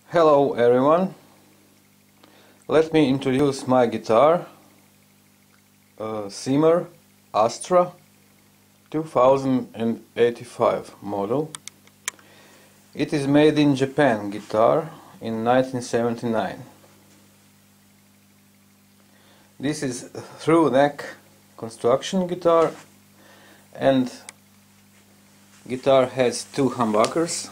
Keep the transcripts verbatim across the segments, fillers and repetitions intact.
Hello everyone, let me introduce my guitar, uh, Cimar Astra two thousand eighty-five model. It is made in Japan guitar in nineteen seventy-nine. This is a through neck construction guitar, and guitar has two humbuckers,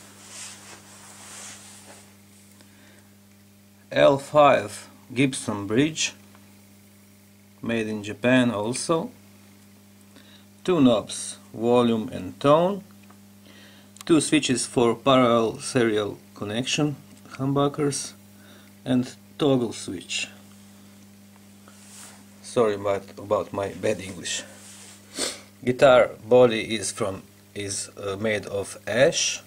L five Gibson bridge, made in Japan also, two knobs, volume and tone, two switches for parallel serial connection, humbuckers, and toggle switch. Sorry about, about my bad English. Guitar body is from is uh, made of ash.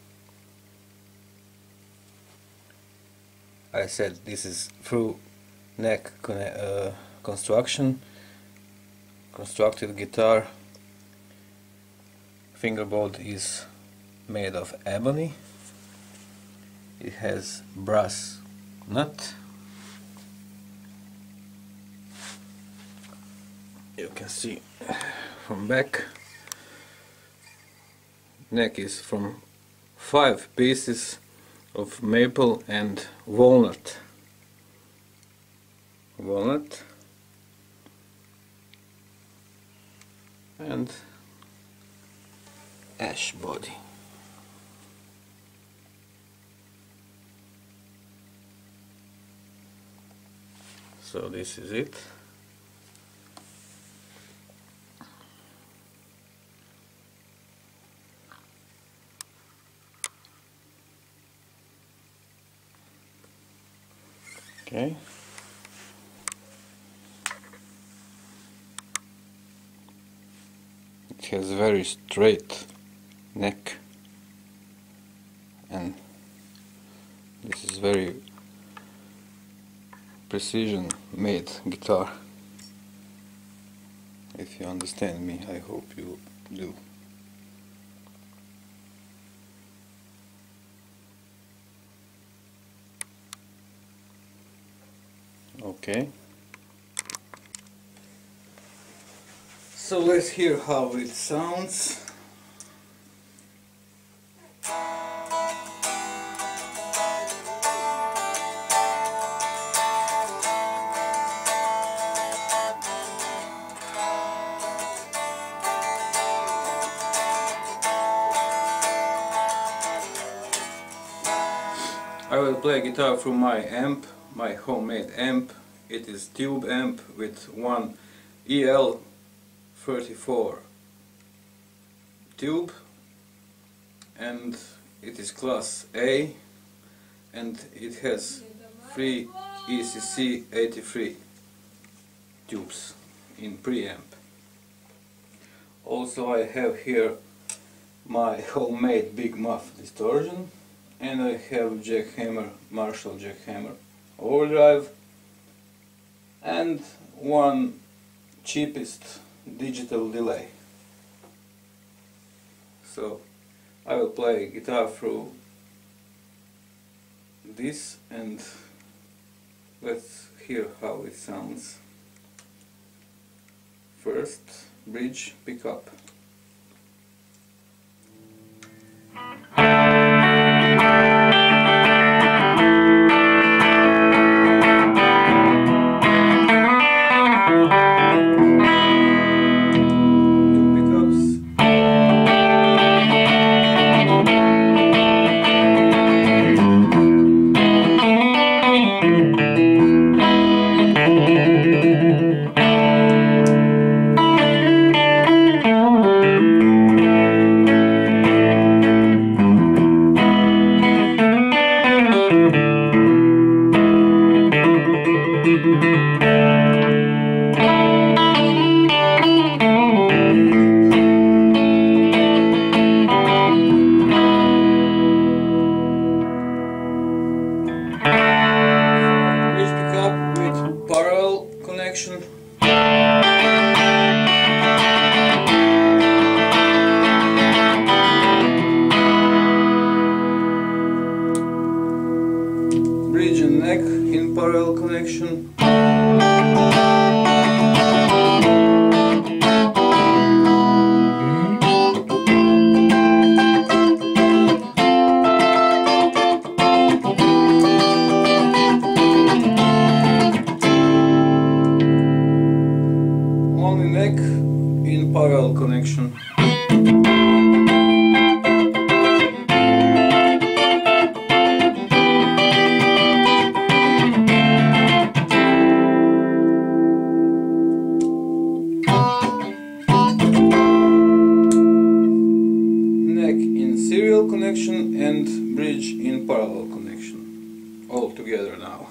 I said this is through neck uh, construction, constructed guitar. Fingerboard is made of ebony. It has brass nut. You can see from back. Neck is from five pieces of maple and walnut. Walnut and ash body. So this is it. Okay. It has very straight neck, and this is very precision made guitar. If you understand me, I hope you do. Okay, so let's hear how it sounds. I will play guitar through my amp, my homemade amp. It is tube amp with one E L thirty-four tube, and it is class A, and it has three E C C eighty-three tubes in preamp. Also I have here my homemade big muff distortion, and I have Jachammer, Marshall Jachammer overdrive, and one cheapest digital delay. So I will play guitar through this, and let's hear how it sounds. First, bridge pickup. parallel connection. Only neck in parallel connection. Connection and bridge in parallel connection all together now.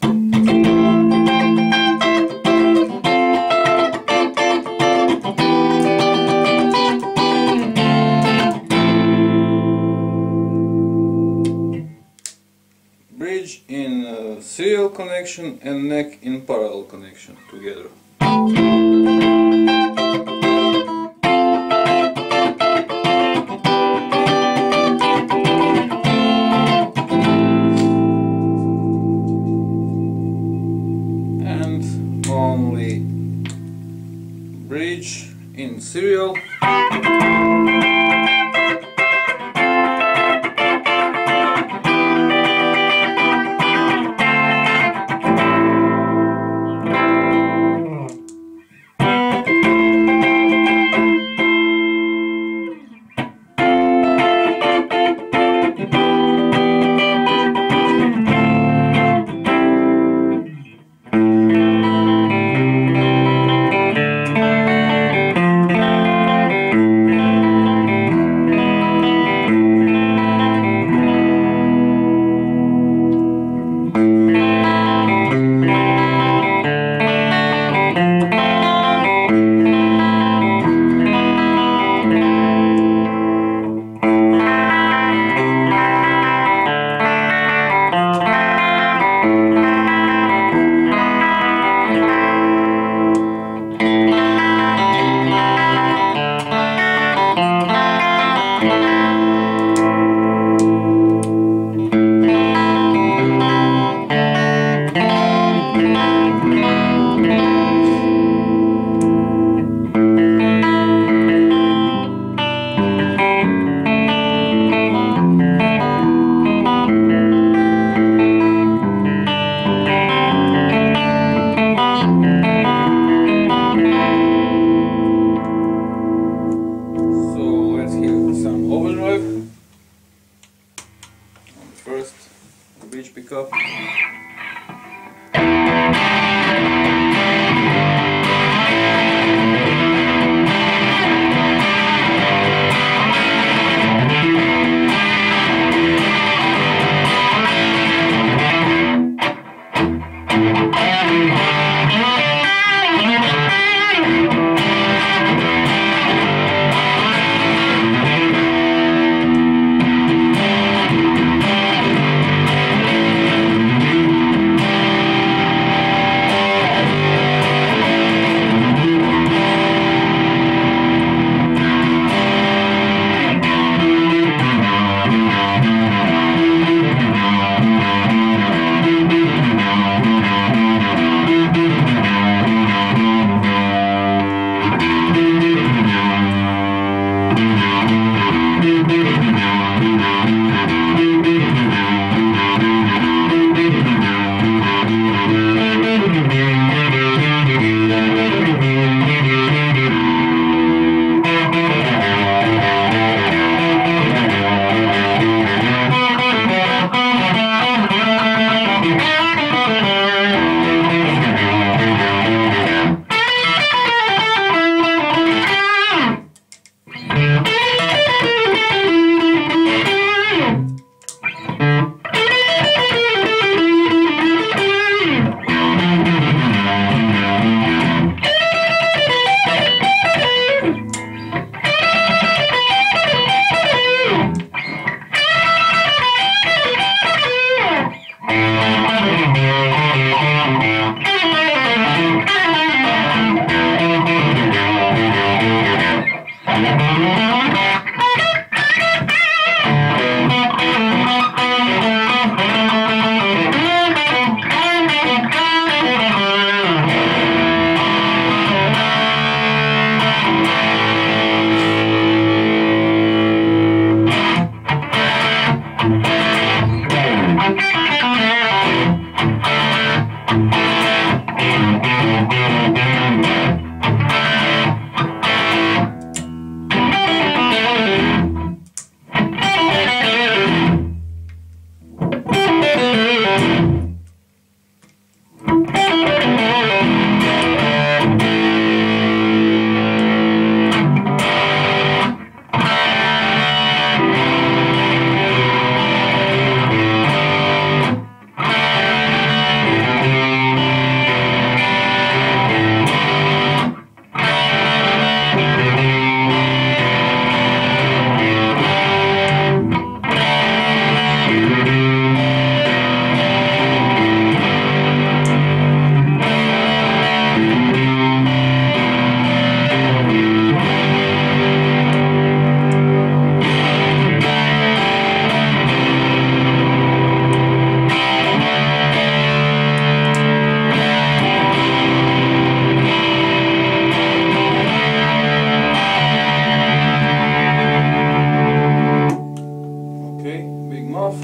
Bridge in uh, serial connection and neck in parallel connection together. Only bridge in serial. Pickup. Okay, big muff.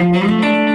Thank